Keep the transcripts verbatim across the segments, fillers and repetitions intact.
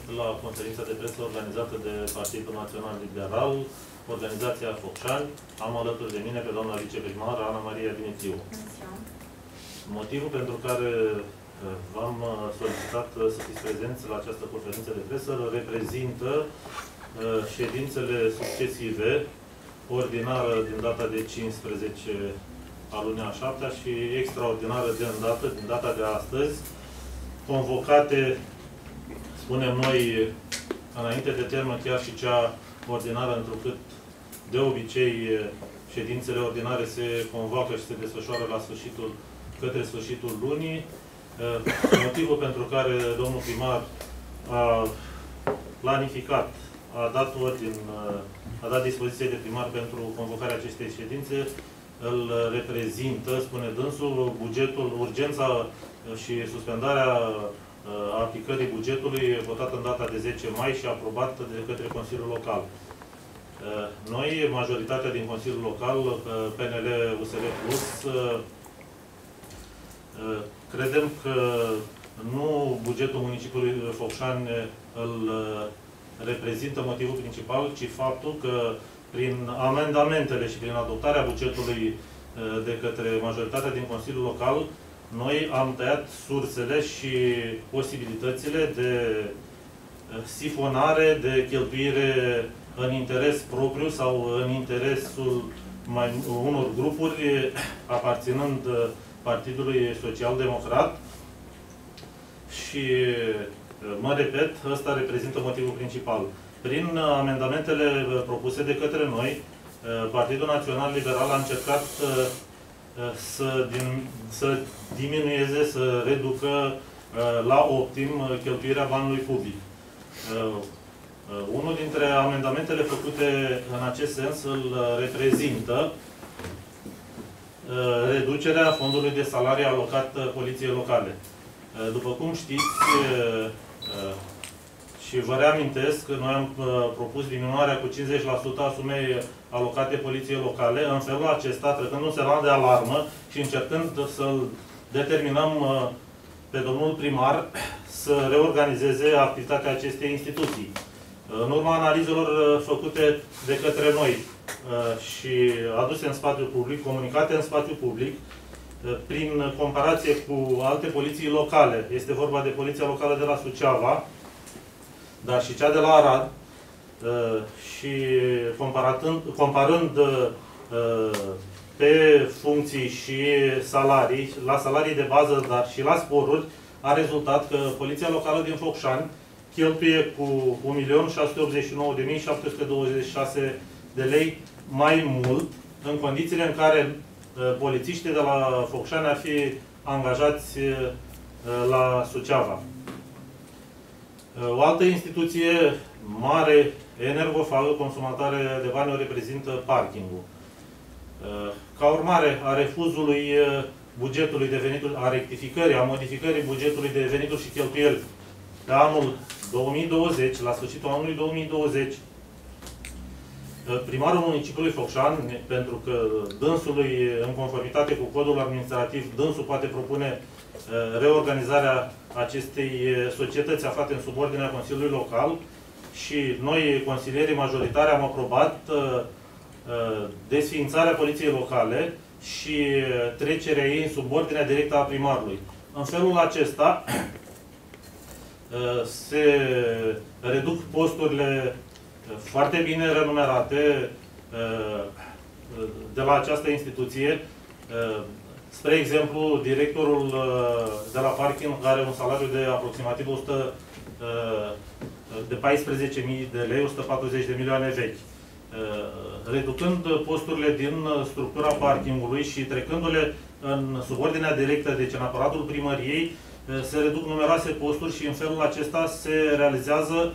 la conferința de presă organizată de Partidul Național Liberal, organizația Focșani. Am alături de mine pe doamna viceprimar Ana Maria Dimitriu. Motivul pentru care v-am solicitat să fiți prezenți la această conferință de presă reprezintă ședințele succesive, ordinară din data de cincisprezece a lunii a șaptea și extraordinară din data, din data de astăzi, convocate, spunem noi, înainte de termen, chiar și cea ordinară, întrucât de obicei ședințele ordinare se convoacă și se desfășoară la sfârșitul, către sfârșitul lunii. Motivul pentru care domnul primar a planificat, a dat ordin, a dat dispoziție de primar pentru convocarea acestei ședințe, îl reprezintă, spune dânsul, bugetul, urgența și suspendarea aplicării bugetului votat în data de zece mai și aprobat de către Consiliul Local. Noi, majoritatea din Consiliul Local, P N L U S L Plus, credem că nu bugetul municipiului Focșani îl reprezintă motivul principal, ci faptul că prin amendamentele și prin adoptarea bugetului de către majoritatea din Consiliul Local, noi am tăiat sursele și posibilitățile de sifonare, de cheltuire în interes propriu sau în interesul mai unor grupuri aparținând Partidului Social-Democrat. Și, mă repet, ăsta reprezintă motivul principal. Prin amendamentele propuse de către noi, Partidul Național Liberal a încercat să, din, să diminueze, să reducă la optim cheltuirea banului public. Unul dintre amendamentele făcute în acest sens îl reprezintă reducerea fondului de salarii alocat poliției locale. După cum știți, și vă reamintesc că noi am propus diminuarea cu cincizeci la sută a sumei alocate poliției locale, în felul acesta, trecând un semnal de alarmă și încercând să-l determinăm pe domnul primar să reorganizeze activitatea acestei instituții. În urma analizelor făcute de către noi și aduse în spațiul public, comunicate în spațiul public, prin comparație cu alte poliții locale, este vorba de Poliția Locală de la Suceava, dar și cea de la Arad, și comparând, comparând pe funcții și salarii, la salarii de bază, dar și la sporuri, a rezultat că Poliția Locală din Focșani cheltuie cu un milion șase sute optzeci și nouă de mii șapte sute douăzeci și șase de lei mai mult, în condițiile în care polițiștii de la Focșani ar fi angajați la Suceava. O altă instituție mare, energofagă, consumatoare de bani, o reprezintă parkingul. Ca urmare a refuzului bugetului de venituri, a rectificării, a modificării bugetului de venituri și cheltuieli pe anul două mii douăzeci, la sfârșitul anului două mii douăzeci, primarul municipiului Focșani, pentru că dânsului, în conformitate cu codul administrativ, dânsul poate propune reorganizarea acestei societăți aflate în subordinea Consiliului Local și noi, consilierii majoritari, am aprobat desființarea Poliției Locale și trecerea ei în subordinea directă a primarului. În felul acesta se reduc posturile foarte bine renumerate de la această instituție. Spre exemplu, directorul de la parking are un salariu de aproximativ o sută, de paisprezece mii de lei, o sută patruzeci de milioane vechi. Reducând posturile din structura parkingului și trecându-le în subordinea directă, deci în aparatul primăriei, se reduc numeroase posturi și în felul acesta se realizează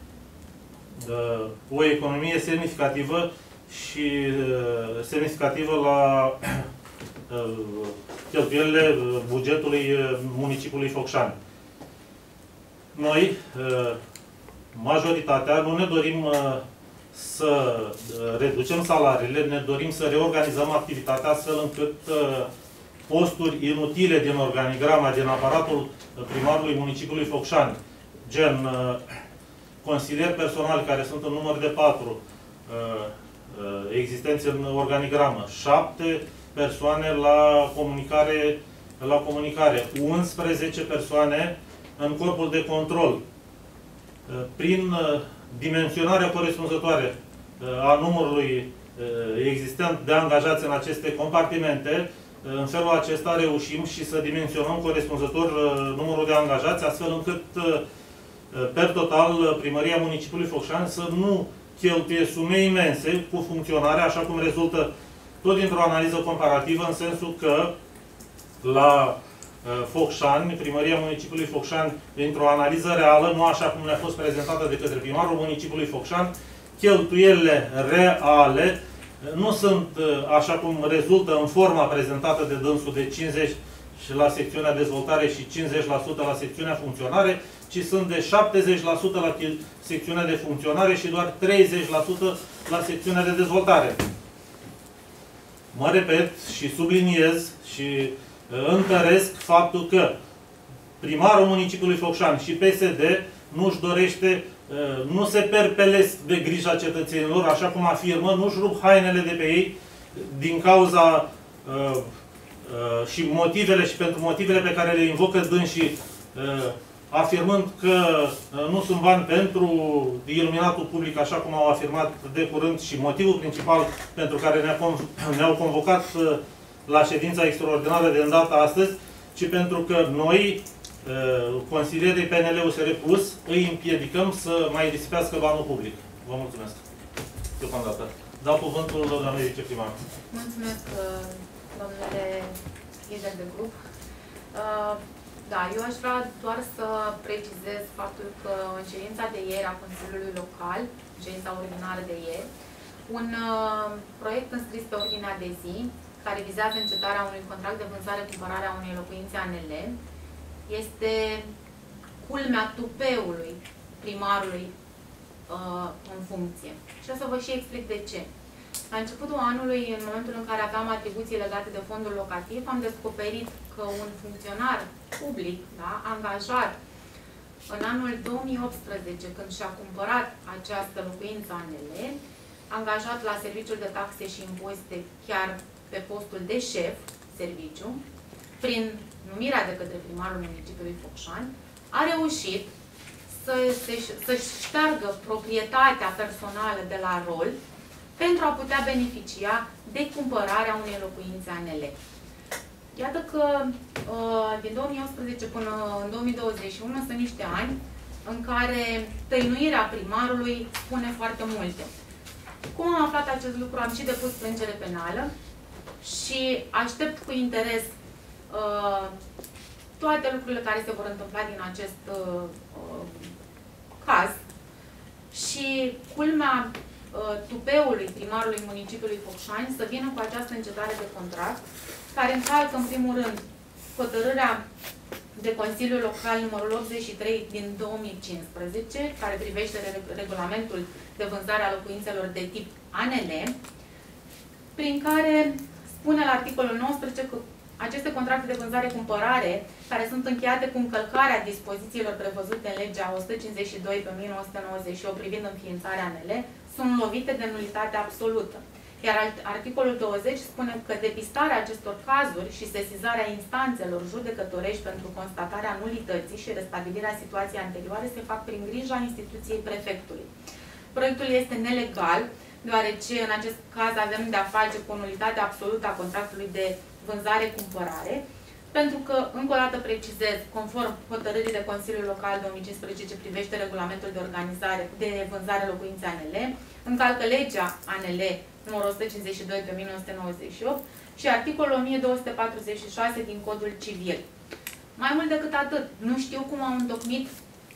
o economie semnificativă și semnificativă la cheltuielile bugetului municipiului Focșani. Noi, majoritatea, nu ne dorim să reducem salariile, ne dorim să reorganizăm activitatea astfel încât posturi inutile din organigrama, din aparatul primarului municipiului Focșani, gen consilieri personali, care sunt în număr de patru, existenți în organigramă, șapte persoane la comunicare, la comunicare, unsprezece persoane în corpul de control. Prin dimensionarea corespunzătoare a numărului existent de angajați în aceste compartimente, în felul acesta reușim și să dimensionăm corespunzător numărul de angajați, astfel încât, per total, Primăria Municipiului Focșani să nu cheltuie sume imense cu funcționarea, așa cum rezultă tot dintr-o analiză comparativă, în sensul că la Focșani, Primăria Municipiului Focșani, dintr-o analiză reală, nu așa cum ne-a fost prezentată de către primarul Municipiului Focșani, cheltuielile reale nu sunt așa cum rezultă în forma prezentată de dânsul de cincizeci la secțiunea dezvoltare și cincizeci la sută la secțiunea funcționare, ci sunt de șaptezeci la sută la secțiunea de funcționare și doar treizeci la sută la secțiunea de dezvoltare. Mă repet și subliniez și întăresc faptul că primarul Municipiului Focșani și P S D nu-și dorește, nu se perpelesc de grija cetățenilor, așa cum afirmă, nu-și rup hainele de pe ei din cauza uh, uh, și motivele și pentru motivele pe care le invocă dânsii, uh, afirmând că uh, nu sunt bani pentru iluminatul public, așa cum au afirmat de curând, și motivul principal pentru care ne-au ne convocat uh, la ședința extraordinară de îndată astăzi, ci pentru că noi, consilierii P N L U S R Plus, îi împiedicăm să mai risipească banul public. Vă mulțumesc. Deocamdată. Dau cuvântul doamnei viceprimar. Mulțumesc, domnule lider de grup. Da, eu aș vrea doar să precizez faptul că în ședința de ieri a Consiliului Local, ședința ordinară de ieri, un proiect înscris pe ordinea de zi, care vizează încetarea unui contract de vânzare-cumpărare a unei locuințe A N L, este culmea tupeului primarului uh, în funcție. Și o să vă și explic de ce. La începutul anului, în momentul în care aveam atribuții legate de fondul locativ, am descoperit că un funcționar public, da, angajat în anul două mii optsprezece, când și-a cumpărat această locuință A N L, angajat la serviciul de taxe și impozite, chiar pe postul de șef serviciu, prin numirea de către primarul municipiului Focșani, a reușit să-și să șteargă proprietatea personală de la rol pentru a putea beneficia de cumpărarea unei locuințe A N L. Iată că din două mii optsprezece până în două mii douăzeci și unu sunt niște ani în care tăinuirea primarului spune foarte multe. Cum am aflat acest lucru? Am și depus plângere penală și aștept cu interes uh, toate lucrurile care se vor întâmpla din acest uh, uh, caz. Și culmea uh, tupeului primarului municipiului Focșani să vină cu această încetare de contract, care încalcă, în primul rând, hotărârea de Consiliul Local numărul optzeci și trei din două mii cincisprezece, care privește regulamentul de vânzare a locuințelor de tip A N L, prin care spune la articolul nouăsprezece că aceste contracte de vânzare-cumpărare, care sunt încheiate cu încălcarea dispozițiilor prevăzute în legea o sută cincizeci și doi pe o mie nouă sute nouăzeci și opt privind înființarea A N L, sunt lovite de nulitate absolută. Iar articolul douăzeci spune că depistarea acestor cazuri și sesizarea instanțelor judecătorești pentru constatarea nulității și restabilirea situației anterioare se fac prin grija instituției prefectului. Proiectul este nelegal, deoarece în acest caz avem de-a face cu o nulitate absolută a contractului de vânzare-cumpărare, pentru că, încă o dată precizez, conform hotărârii de Consiliul Local două mii cincisprezece ce privește regulamentul de organizare de vânzare locuințe A N L, încalcă legea A N L numărul o sută cincizeci și doi pe o mie nouă sute nouăzeci și opt și articolul o mie două sute patruzeci și șase din Codul Civil. Mai mult decât atât, nu știu cum au întocmit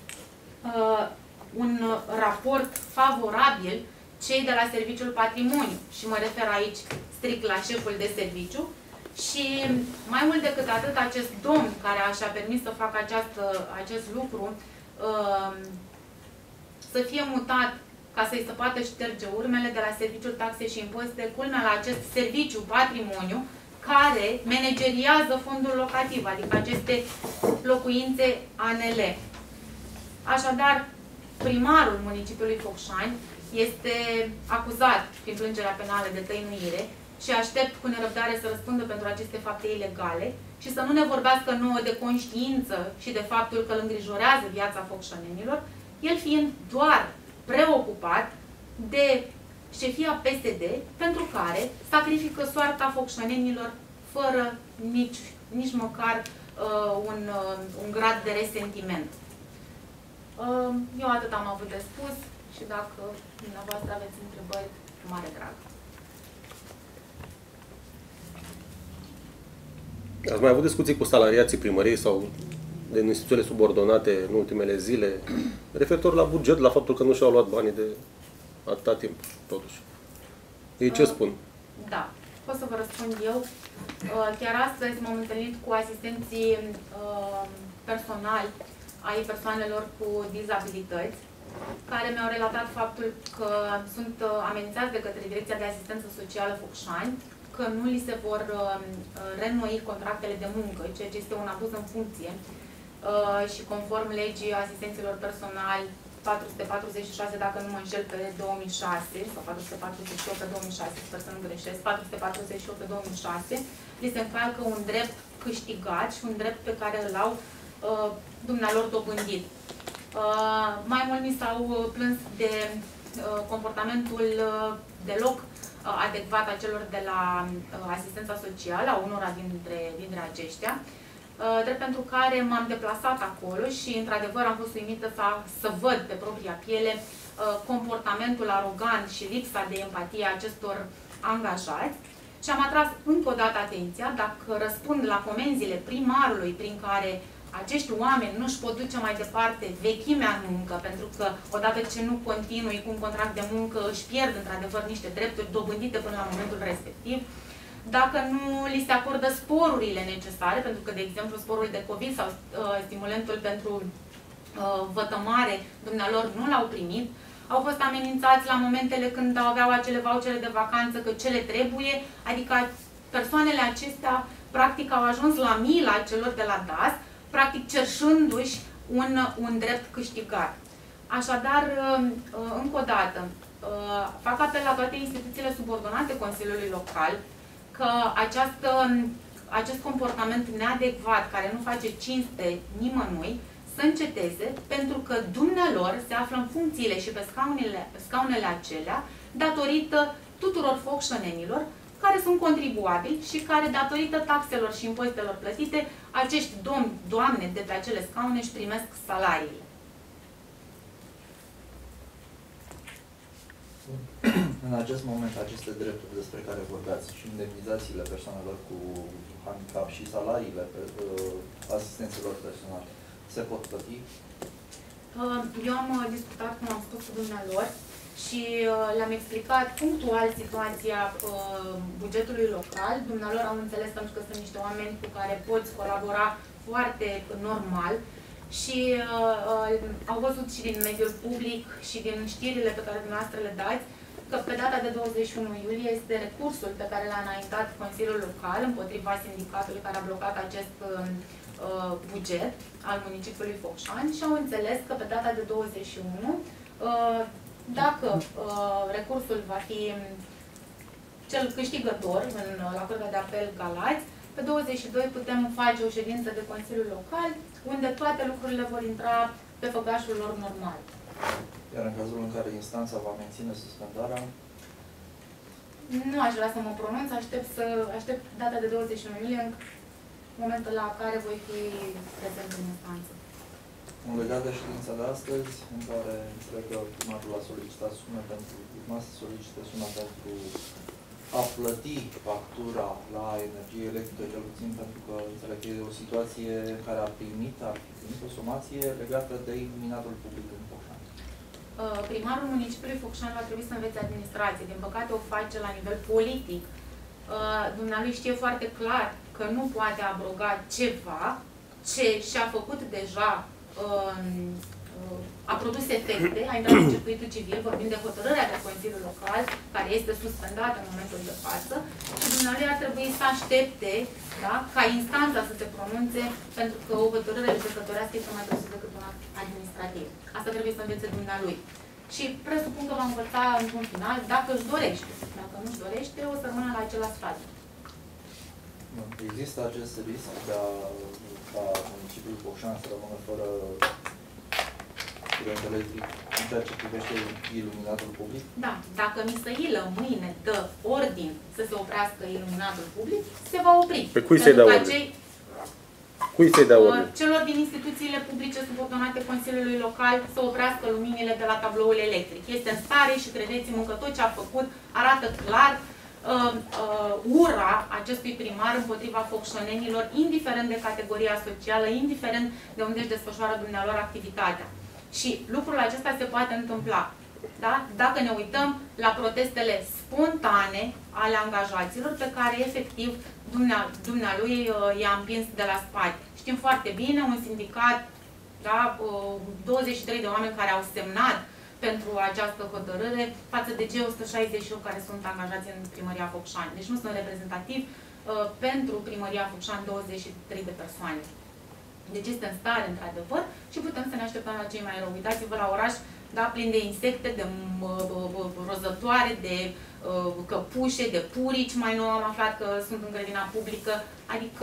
uh, un raport favorabil cei de la Serviciul Patrimoniu, și mă refer aici strict la șeful de serviciu, și mai mult decât atât, acest domn care și-a permis să facă această, acest lucru uh, să fie mutat ca să-i se poată șterge urmele de la Serviciul Taxe și Impozite, culmea la acest Serviciu Patrimoniu care manageriază fondul locativ, adică aceste locuințe A N L. Așadar, primarul municipiului Focșani este acuzat prin plângerea penală de tăinuire și aștept cu nerăbdare să răspundă pentru aceste fapte ilegale și să nu ne vorbească nouă de conștiință și de faptul că îl îngrijorează viața focșanenilor, el fiind doar preocupat de șefia P S D, pentru care sacrifică soarta focșanenilor fără nici, nici măcar uh, un, uh, un grad de resentiment. Uh, eu atât am avut de spus și dacă dumneavoastră aveți întrebări, cu mare drag. Ați mai avut discuții cu salariații primăriei sau de instituțiile subordonate în ultimele zile, referitor la buget, la faptul că nu și-au luat banii de atâta timp, totuși. Ei ce spun? Da, pot să vă răspund eu. Chiar astăzi m-am întâlnit cu asistenții personali ai persoanelor cu dizabilități, care mi-au relatat faptul că sunt amenințați de către Direcția de Asistență Socială Focșani, că nu li se vor reînnoi contractele de muncă, ceea ce este un abuz în funcție și conform legii asistenților personali patru sute patruzeci și șase, dacă nu mă înșel, pe două mii șase, sau patru sute patruzeci și opt pe două mii șase, sper să nu greșesc, patru sute patruzeci și opt pe două mii șase, li se încalcă un drept câștigat și un drept pe care îl au uh, dumnealor dobândit. Uh, mai mult mi s-au plâns de uh, comportamentul uh, deloc uh, adecvat a celor de la uh, asistența socială, a unora dintre, dintre aceștia, drept pentru care m-am deplasat acolo și, într-adevăr, am fost uimită să, să văd pe propria piele comportamentul arogant și lipsa de empatie a acestor angajați și am atras încă o dată atenția, dacă răspund la comenzile primarului prin care acești oameni nu își pot duce mai departe vechimea în muncă, pentru că odată ce nu continui cu un contract de muncă își pierd, într-adevăr, niște drepturi dobândite până la momentul respectiv, dacă nu li se acordă sporurile necesare, pentru că, de exemplu, sporul de COVID sau uh, stimulentul pentru uh, vătămare, dumnealor nu l-au primit, au fost amenințați la momentele când aveau acele vouchere de vacanță că ce le trebuie, adică persoanele acestea, practic, au ajuns la mila celor de la D A S, practic cerșându-și un, un drept câștigat. Așadar, uh, uh, încă o dată, uh, fac apel la toate instituțiile subordonate Consiliului Local, că această, acest comportament neadecvat, care nu face cinste nimănui, să înceteze, pentru că dumnealor se află în funcțiile și pe scaunele, scaunele acelea, datorită tuturor focșănenilor, care sunt contribuabili și care, datorită taxelor și impozitelor plătite, acești domni, doamne de pe acele scaune își primesc salariile. În acest moment, aceste drepturi despre care vorbeați și indemnizațiile persoanelor cu handicap și salariile pe, uh, asistenților personali, se pot plăti? Eu am discutat, cum am spus, cu dumnealor și le-am explicat punctual situația bugetului local. Dumnealor au înțeles pentru că sunt niște oameni cu care poți colabora foarte normal și uh, au văzut și din mediul public și din știrile pe care dumneavoastră le dați că pe data de douăzeci și unu iulie este recursul pe care l-a înaintat Consiliul Local împotriva sindicatului care a blocat acest uh, buget al municipiului Focșani și au înțeles că pe data de douăzeci și unu, uh, dacă uh, recursul va fi cel câștigător în, la Curtea de Apel Galați, pe douăzeci și doi putem face o ședință de Consiliul Local unde toate lucrurile vor intra pe făgașul lor normal. Iar în cazul în care instanța va menține suspendarea? Nu aș vrea să mă pronunț, aștept, să, aștept data de douăzeci și unu iulie, în momentul la care voi fi prezent în instanță. Un legat de ședința de astăzi, în care înțeleg că primarul a solicitat sume pentru, urma să solicite sume pentru a plăti factura la energie electrică, cel puțin pentru că înțeleg că e o situație în care a primit, a primit o somație legată de iluminatul public în Focșani. Primarul municipiului Focșani va trebui să învețe administrație. Din păcate o face la nivel politic. Dumnealui știe foarte clar că nu poate abroga ceva ce și-a făcut deja a produs efecte, a intrat în circuitul civil, vorbim de hotărârea de Consiliul Local, care este suspendată în momentul de față, și dumneavoastră ar trebui să aștepte, da, ca instanța să se pronunțe, pentru că o hotărâre judecătorească este mai presus decât un act administrativ. Asta trebuie să învețe dumnealui. Și presupun că va învăța într-un final, dacă își dorește. Dacă nu își dorește, o să rămână la același stadiu. Există acest risc de a, ca municipiul Focșani să rămână fără curent electric în ceea ce privește iluminatul public? Da. Dacă Misailă mâine dă ordin să se oprească iluminatul public, se va opri. Pe cui să-i dea ordin? Acei, Cui să-i dea ordin? celor din instituțiile publice subordonate Consiliului Local să oprească luminile de la tabloul electric. Este în stare și credeți-mă că tot ce a făcut arată clar uh, uh, ura acestui primar împotriva focșonenilor, indiferent de categoria socială, indiferent de unde își desfășoară dumnealor activitatea. Și lucrul acesta se poate întâmpla. Da? Dacă ne uităm la protestele spontane ale angajaților pe care efectiv dumnealui i-a împins de la spate. Știm foarte bine, un sindicat, da, douăzeci și trei de oameni care au semnat pentru această hotărâre față de cei o sută șaizeci și opt care sunt angajați în Primăria Focșani. Deci nu sunt reprezentativi uh, pentru Primăria Focșani douăzeci și trei de persoane. Deci este în stare, într-adevăr, și putem să ne așteptăm la cei mai rău. Uitați-vă la oraș, da, plin de insecte, de rozătoare, de uh, căpușe, de purici. Mai nou am aflat că sunt în grădina publică. Adică,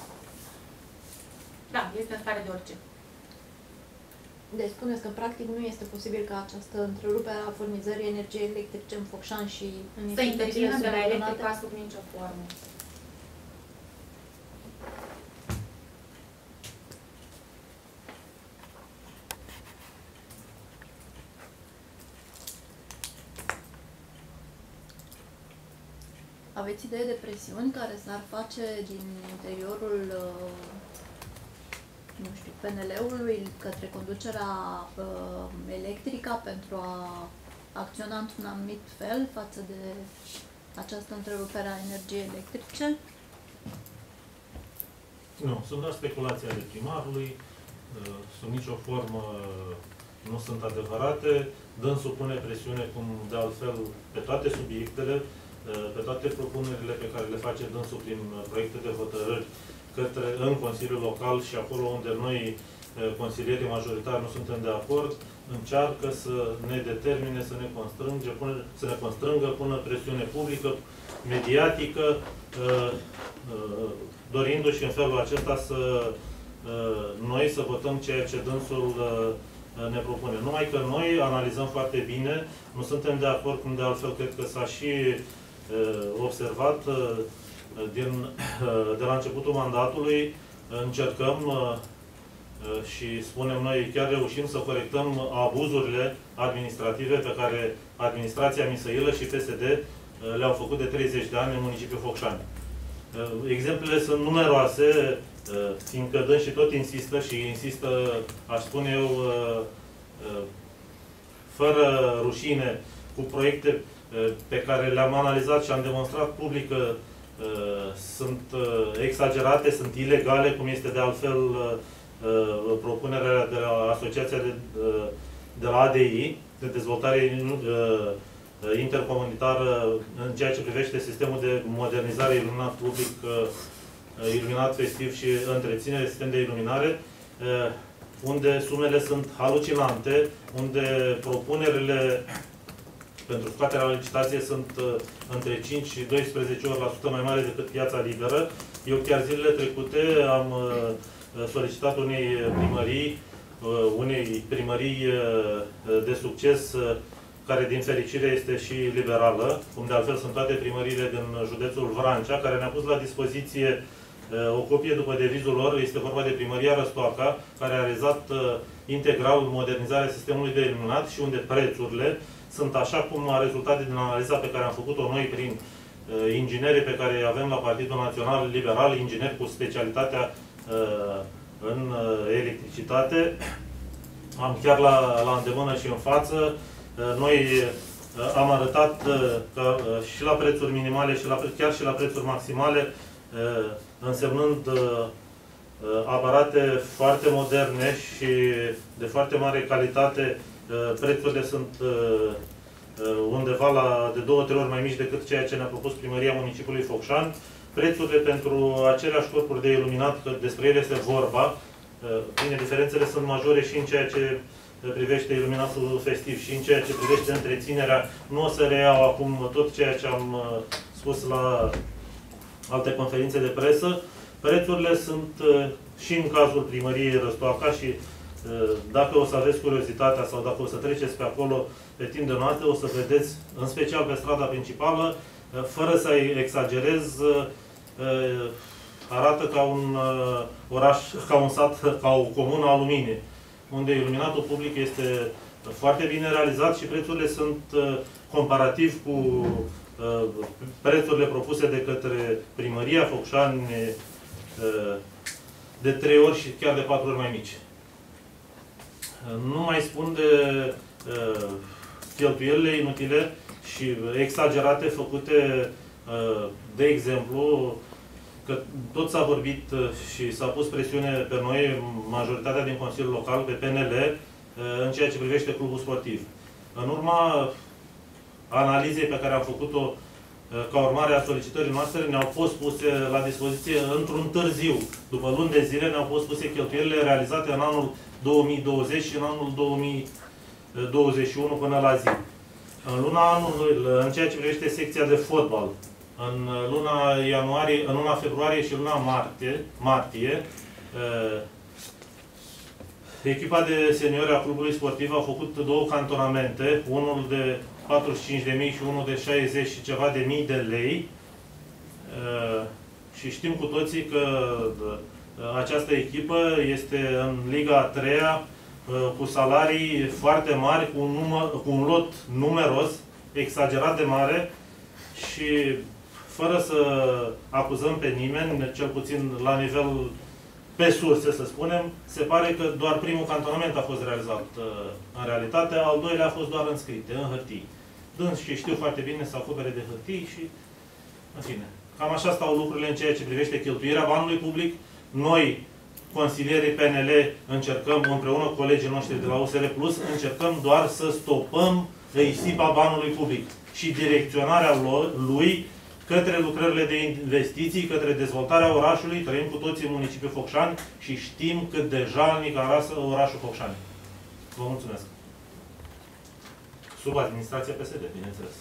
da, este în stare de orice. Deci spuneți că, practic, nu este posibil ca această întrerupere a furnizării energiei electrice în Focșani și în să intervină de la subordonate electrica sub nicio formă. Aveți idee de presiuni care s-ar face din interiorul, nu știu, P N L-ului către conducerea uh, electrică pentru a acționa într-un anumit fel față de această întrerupere a energiei electrice? Nu, sunt doar speculații ale primarului, sub nicio formă nu sunt adevărate. Dânsul pune presiune, cum de altfel, pe toate subiectele, pe toate propunerile pe care le face dânsul prin proiecte de hotărâri către, în Consiliul Local și acolo unde noi, consilierii majoritari, nu suntem de acord, încearcă să ne determine, să ne constrânge, pune, să ne constrângă, pună presiune publică, mediatică, dorindu-și în felul acesta să noi să votăm ceea ce dânsul ne propune. Numai că noi analizăm foarte bine, nu suntem de acord, cum de altfel cred că s-a și observat din, de la începutul mandatului, încercăm și spunem noi, chiar reușim să corectăm abuzurile administrative pe care administrația Misailă și P S D le-au făcut de treizeci de ani în municipiul Focșani. Exemplele sunt numeroase, fiindcă dâns și tot insistă și insistă, aș spune eu, fără rușine, cu proiecte pe care le-am analizat și am demonstrat public că sunt exagerate, sunt ilegale, cum este de altfel propunerea de la Asociația de, de la A D I, de dezvoltare intercomunitară în ceea ce privește sistemul de modernizare iluminat public, iluminat festiv și întreținere, sistem de iluminare, unde sumele sunt halucinante, unde propunerile pentru scoaterea la licitație sunt între cinci și doisprezece ori la sută mai mare decât piața liberă. Eu chiar zilele trecute am solicitat unei primării, unei primării de succes, care din fericire este și liberală, cum de altfel sunt toate primăriile din județul Vrancea, care ne-a pus la dispoziție o copie după devizul lor. Este vorba de primăria Răstoaca, care a realizat integral modernizarea sistemului de iluminat și unde prețurile sunt așa cum a rezultat din analiza pe care am făcut-o noi prin uh, inginerii pe care îi avem la Partidul Național Liberal, ingineri cu specialitatea uh, în uh, electricitate. Am chiar la, la îndemână și în față. Uh, noi uh, am arătat uh, că uh, și la prețuri minimale, și la, chiar și la prețuri maximale, uh, însemnând uh, aparate foarte moderne și de foarte mare calitate. Prețurile sunt undeva la de două, trei ori mai mici decât ceea ce ne-a propus Primăria Municipiului Focșani. Prețurile pentru aceleași corpuri de iluminat, că despre ele este vorba, bine, diferențele sunt majore și în ceea ce privește iluminatul festiv și în ceea ce privește întreținerea. Nu o să reiau acum tot ceea ce am spus la alte conferințe de presă. Prețurile sunt și în cazul Primăriei Răstoaca și dacă o să aveți curiozitatea sau dacă o să treceți pe acolo pe timp de noapte, o să vedeți, în special pe strada principală, fără să exagerez, arată ca un oraș, ca un sat, ca o comună a luminii, unde iluminatul public este foarte bine realizat și prețurile sunt comparativ cu prețurile propuse de către Primăria Focșani de trei ori și chiar de patru ori mai mici. Nu mai spun de cheltuielile inutile și exagerate făcute, de exemplu, că tot s-a vorbit și s-a pus presiune pe noi, majoritatea din Consiliul Local, pe P N L, în ceea ce privește clubul sportiv. În urma analizei pe care am făcut-o ca urmare a solicitării noastre, ne-au fost puse la dispoziție într-un târziu, după luni de zile, ne-au fost puse cheltuielile realizate în anul două mii douăzeci și în anul două mii douăzeci și unu până la zi. În luna anului, în ceea ce privește secția de fotbal, în luna ianuarie, în luna februarie și luna martie, martie echipa de seniori a clubului sportiv a făcut două cantonamente, unul de patruzeci și cinci de mii și unul de șaizeci și ceva de mii de lei. Și știm cu toții că această echipă este în Liga a treia cu salarii foarte mari, cu un, număr, cu un lot numeros, exagerat de mare și fără să acuzăm pe nimeni, cel puțin la nivel pe surse, să spunem, se pare că doar primul cantonament a fost realizat în realitate, al doilea a fost doar înscrite, în hârtii. Dâns și știu foarte bine să acopere de hârtii și, în fine. Cam așa stau lucrurile în ceea ce privește cheltuirea banului public. Noi, consilierii P N L, încercăm, împreună cu colegii noștri de la U S R Plus, încercăm doar să stopăm risipa banului public și direcționarea lui către lucrările de investiții, către dezvoltarea orașului. Trăim cu toții în municipiul Focșani și știm cât de jalnic arată orașul Focșani. Vă mulțumesc. Sub administrația P S D, bineînțeles.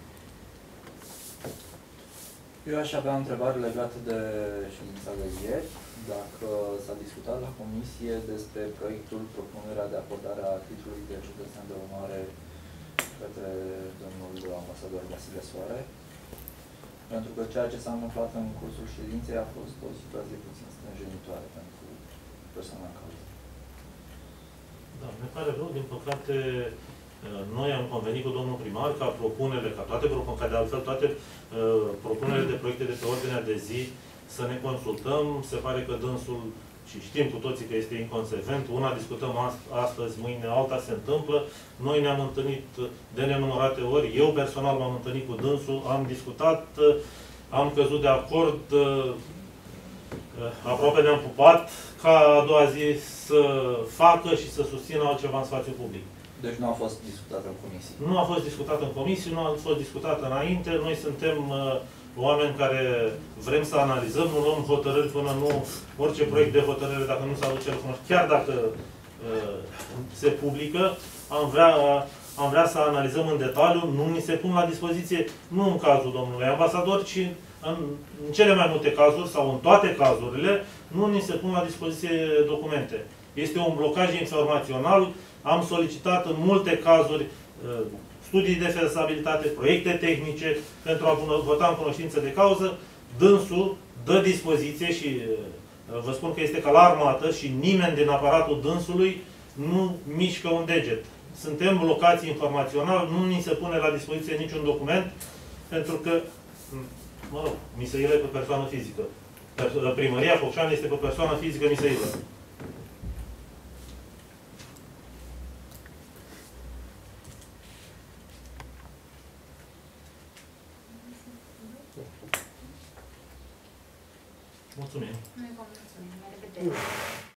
Eu aș avea întrebări legate de ședința de ieri. Dacă s-a discutat la comisie despre proiectul, propunerea de acordare a titlului de cetățean de onoare către domnul ambasador Vasile Soare, pentru că ceea ce s-a întâmplat în cursul ședinței a fost o situație puțin stânjenitoare pentru persoana în cauză. Da, ne pare rău, din păcate, noi am convenit cu domnul primar ca propunerile, ca toate propunerile, ca de altfel toate uh, propunerile de proiecte de pe ordinea de zi, să ne consultăm. Se pare că dânsul, și știm cu toții că este inconsecvent, una discutăm astăzi, mâine alta se întâmplă. Noi ne-am întâlnit de nenumărate ori, eu personal m-am întâlnit cu dânsul, am discutat, am căzut de acord, aproape ne-am pupat, ca a doua zi să facă și să susțină altceva în spațiu public. Deci nu a fost discutat în comisie? Nu a fost discutat în comisie, nu a fost discutat înainte. Noi suntem uh, oameni care vrem să analizăm, nu luăm hotărâri până nu, orice proiect de hotărâre, dacă nu se aduce la cunoștință, chiar dacă uh, se publică, am vrea, uh, am vrea să analizăm în detaliu, nu ni se pun la dispoziție, nu în cazul domnului ambasador, ci în, în cele mai multe cazuri, sau în toate cazurile, nu ni se pun la dispoziție documente. Este un blocaj informațional. Am solicitat în multe cazuri studii de fezabilitate, proiecte tehnice, pentru a vota în cunoștință de cauză. Dânsul dă dispoziție și vă spun că este ca la armată și nimeni din aparatul dânsului nu mișcă un deget. Suntem blocați informațional, nu ni se pune la dispoziție niciun document, pentru că, mă rog, Miseilă e pe persoană fizică. Primăria Focșani este pe persoană fizică Miseilă. Mulțumim! Noi vă mulțumim. La revedere!